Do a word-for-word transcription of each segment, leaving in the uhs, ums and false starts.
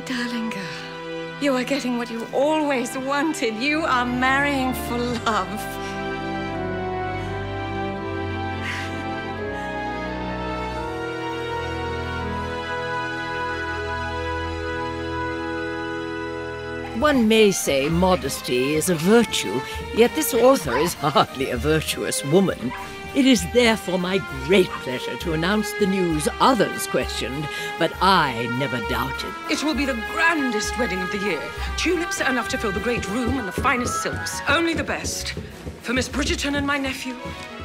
darling girl. You are getting what you always wanted. You are marrying for love. One may say modesty is a virtue, yet this author is hardly a virtuous woman. It is therefore my great pleasure to announce the news others questioned, but I never doubted. It will be the grandest wedding of the year. Tulips enough to fill the great room and the finest silks. Only the best. For Miss Bridgerton and my nephew.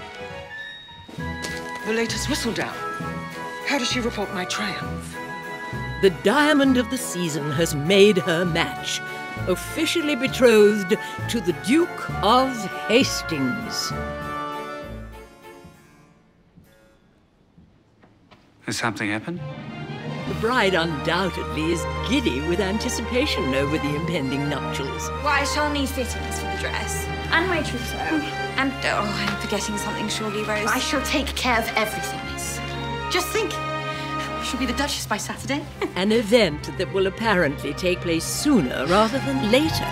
The latest whistledown. How does she report my triumph? The diamond of the season has made her match. Officially betrothed to the Duke of Hastings. Has something happened? The bride undoubtedly is giddy with anticipation over the impending nuptials. Well, I shall need fittings for the dress. And my trousseau. And, oh, I'm forgetting something surely, Rose. I shall take care of everything, miss. Just think. She'll be the Duchess by Saturday. An event that will apparently take place sooner rather than later.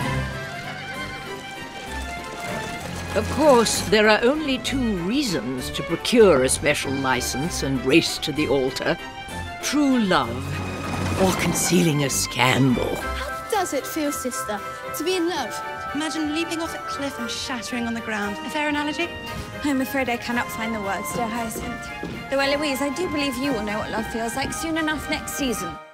Of course, there are only two reasons to procure a special license and race to the altar. True love, or concealing a scandal. How does it feel, sister, to be in love? Imagine leaping off a cliff and shattering on the ground. A fair analogy? I'm afraid I cannot find the words, dear Hyacinth. Though, Eloise, I do believe you will know what love feels like soon enough next season.